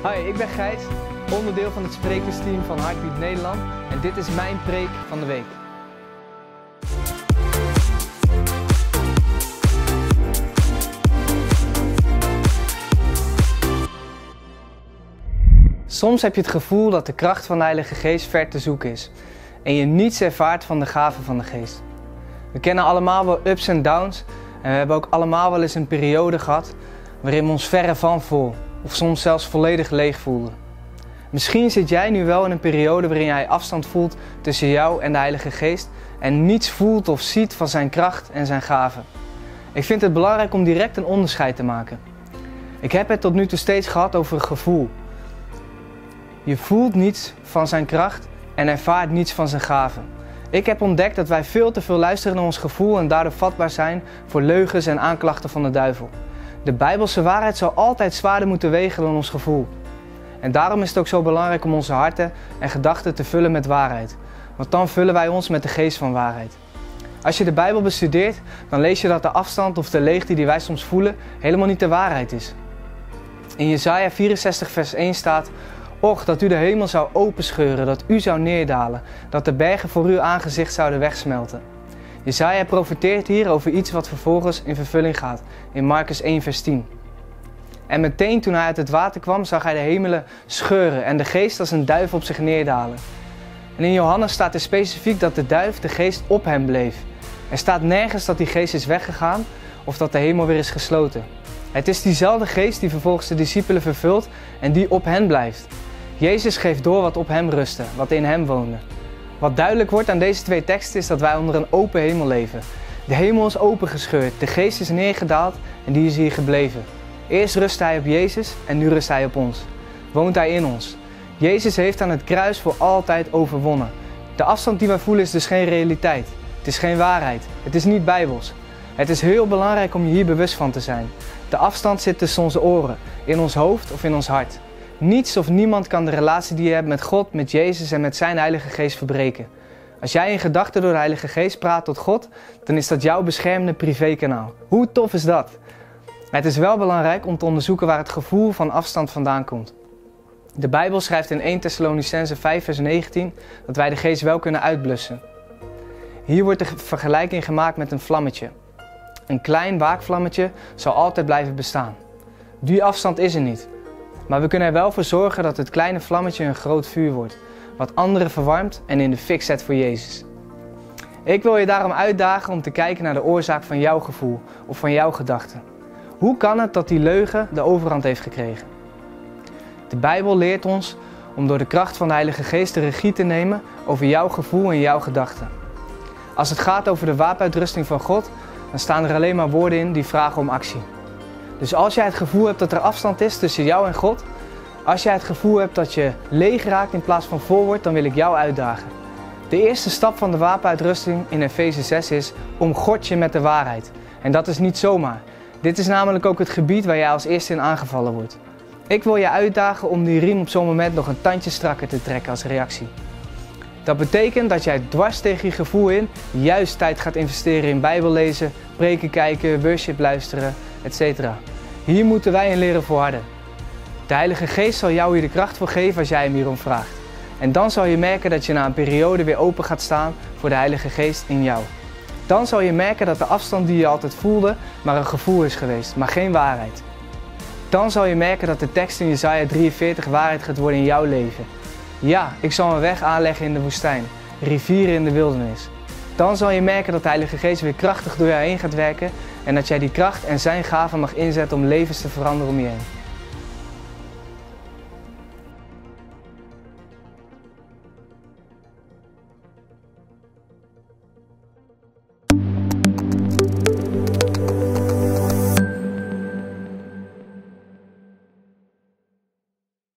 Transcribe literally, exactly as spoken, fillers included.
Hi, ik ben Gijs, onderdeel van het sprekersteam van Heartbeat Nederland en dit is mijn preek van de week. Soms heb je het gevoel dat de kracht van de Heilige Geest ver te zoeken is en je niets ervaart van de gaven van de Geest. We kennen allemaal wel ups en downs en we hebben ook allemaal wel eens een periode gehad waarin we ons verre van vol of soms zelfs volledig leeg voelden. Misschien zit jij nu wel in een periode waarin jij afstand voelt tussen jou en de Heilige Geest en niets voelt of ziet van zijn kracht en zijn gaven. Ik vind het belangrijk om direct een onderscheid te maken. Ik heb het tot nu toe steeds gehad over een gevoel. Je voelt niets van zijn kracht en ervaart niets van zijn gaven. Ik heb ontdekt dat wij veel te veel luisteren naar ons gevoel en daardoor vatbaar zijn voor leugens en aanklachten van de duivel. De Bijbelse waarheid zal altijd zwaarder moeten wegen dan ons gevoel. En daarom is het ook zo belangrijk om onze harten en gedachten te vullen met waarheid. Want dan vullen wij ons met de geest van waarheid. Als je de Bijbel bestudeert, dan lees je dat de afstand of de leegte die wij soms voelen helemaal niet de waarheid is. In Jesaja vierenzestig vers één staat: Och, dat u de hemel zou openscheuren, dat u zou neerdalen, dat de bergen voor uw aangezicht zouden wegsmelten. Jesaja profeteert hier over iets wat vervolgens in vervulling gaat, in Markus één vers tien. En meteen toen hij uit het water kwam, zag hij de hemelen scheuren en de geest als een duif op zich neerdalen. En in Johannes staat er specifiek dat de duif, de geest, op hem bleef. Er staat nergens dat die geest is weggegaan of dat de hemel weer is gesloten. Het is diezelfde geest die vervolgens de discipelen vervult en die op hen blijft. Jezus geeft door wat op hem rustte, wat in hem woonde. Wat duidelijk wordt aan deze twee teksten is dat wij onder een open hemel leven. De hemel is opengescheurd, de geest is neergedaald en die is hier gebleven. Eerst rustte hij op Jezus en nu rust hij op ons. Woont hij in ons. Jezus heeft aan het kruis voor altijd overwonnen. De afstand die wij voelen is dus geen realiteit. Het is geen waarheid. Het is niet bijbels. Het is heel belangrijk om je hier bewust van te zijn. De afstand zit tussen onze oren, in ons hoofd of in ons hart. Niets of niemand kan de relatie die je hebt met God, met Jezus en met zijn Heilige Geest verbreken. Als jij in gedachten door de Heilige Geest praat tot God, dan is dat jouw beschermde privékanaal. Hoe tof is dat? Het is wel belangrijk om te onderzoeken waar het gevoel van afstand vandaan komt. De Bijbel schrijft in eerste Thessalonicenzen vijf vers negentien dat wij de geest wel kunnen uitblussen. Hier wordt de vergelijking gemaakt met een vlammetje. Een klein waakvlammetje zal altijd blijven bestaan. Die afstand is er niet. Maar we kunnen er wel voor zorgen dat het kleine vlammetje een groot vuur wordt, wat anderen verwarmt en in de fik zet voor Jezus. Ik wil je daarom uitdagen om te kijken naar de oorzaak van jouw gevoel of van jouw gedachten. Hoe kan het dat die leugen de overhand heeft gekregen? De Bijbel leert ons om door de kracht van de Heilige Geest de regie te nemen over jouw gevoel en jouw gedachten. Als het gaat over de wapenuitrusting van God, dan staan er alleen maar woorden in die vragen om actie. Dus als jij het gevoel hebt dat er afstand is tussen jou en God, als jij het gevoel hebt dat je leeg raakt in plaats van vol wordt, dan wil ik jou uitdagen. De eerste stap van de wapenuitrusting in Efeze zes is: omgord je met de waarheid. En dat is niet zomaar. Dit is namelijk ook het gebied waar jij als eerste in aangevallen wordt. Ik wil je uitdagen om die riem op zo'n moment nog een tandje strakker te trekken als reactie. Dat betekent dat jij dwars tegen je gevoel in juist tijd gaat investeren in Bijbel lezen, preken kijken, worship luisteren, et cetera. Hier moeten wij in leren volharden. De Heilige Geest zal jou hier de kracht voor geven als jij hem hierom vraagt. En dan zal je merken dat je na een periode weer open gaat staan voor de Heilige Geest in jou. Dan zal je merken dat de afstand die je altijd voelde maar een gevoel is geweest, maar geen waarheid. Dan zal je merken dat de tekst in Jesaja drieënveertig waarheid gaat worden in jouw leven. Ja, ik zal een weg aanleggen in de woestijn, rivieren in de wildernis. Dan zal je merken dat de Heilige Geest weer krachtig door jou heen gaat werken en dat jij die kracht en zijn gaven mag inzetten om levens te veranderen om je heen.